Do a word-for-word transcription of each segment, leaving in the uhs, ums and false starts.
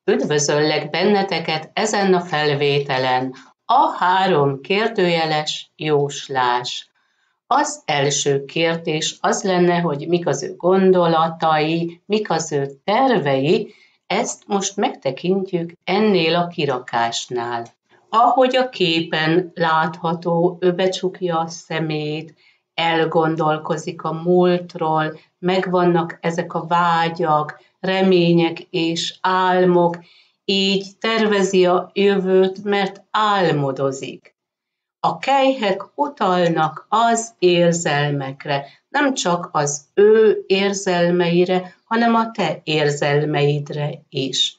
Üdvözöllek benneteket ezen a felvételen. A három kérdőjeles jóslás. Az első kérdés az lenne, hogy mik az ő gondolatai, mik az ő tervei, ezt most megtekintjük ennél a kirakásnál. Ahogy a képen látható, ő becsukja a szemét, elgondolkozik a múltról, megvannak ezek a vágyak, remények és álmok, így tervezi a jövőt, mert álmodozik. A kelyhek utalnak az érzelmekre, nem csak az ő érzelmeire, hanem a te érzelmeidre is.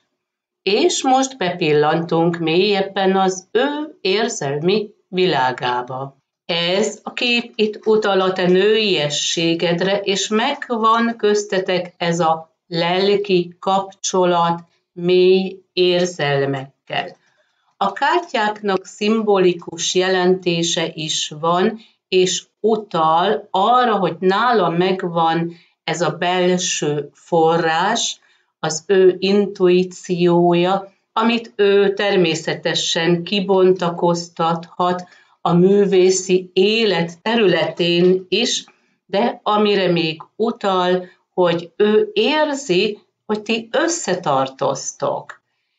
És most bepillantunk mélyebben az ő érzelmi világába. Ez a kép itt utal a te nőiességedre, és megvan köztetek ez a lelki kapcsolat mély érzelmekkel. A kártyáknak szimbolikus jelentése is van, és utal arra, hogy nála megvan ez a belső forrás, az ő intuíciója, amit ő természetesen kibontakoztathat a művészi élet területén is, de amire még utal, hogy ő érzi, hogy ti összetartoztok.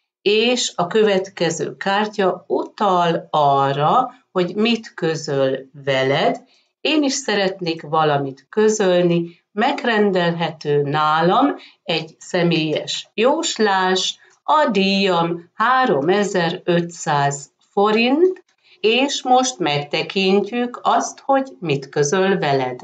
És a következő kártya utal arra, hogy mit közöl veled. Én is szeretnék valamit közölni, megrendelhető nálam egy személyes jóslás, a díjam háromezer-ötszáz forint, és most megtekintjük azt, hogy mit közöl veled.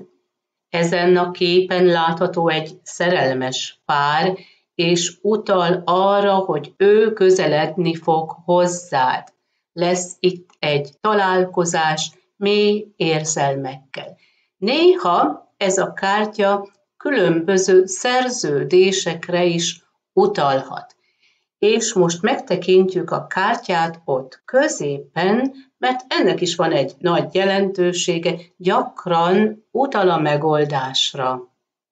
Ezen a képen látható egy szerelmes pár, és utal arra, hogy ő közeledni fog hozzád. Lesz itt egy találkozás mély érzelmekkel. Néha ez a kártya különböző szerződésekre is utalhat. És most megtekintjük a kártyát ott középen, mert ennek is van egy nagy jelentősége, gyakran utal a megoldásra.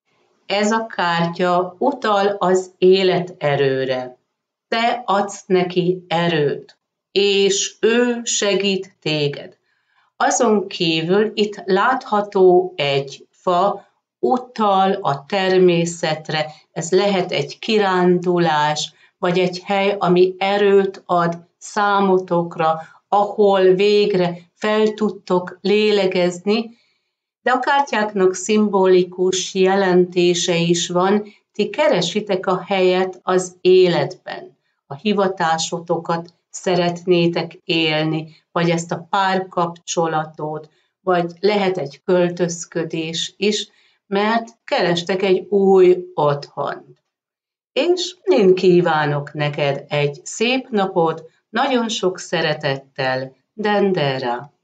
Ez a kártya utal az életerőre. Te adsz neki erőt, és ő segít téged. Azon kívül itt látható egy fa, utal a természetre, ez lehet egy kirándulás, vagy egy hely, ami erőt ad számotokra, ahol végre fel tudtok lélegezni, de a kártyáknak szimbolikus jelentése is van, ti keresitek a helyet az életben, a hivatásotokat szeretnétek élni, vagy ezt a párkapcsolatot, vagy lehet egy költözködés is, mert kerestek egy új otthont. És én kívánok neked egy szép napot, nagyon sok szeretettel, Dendera.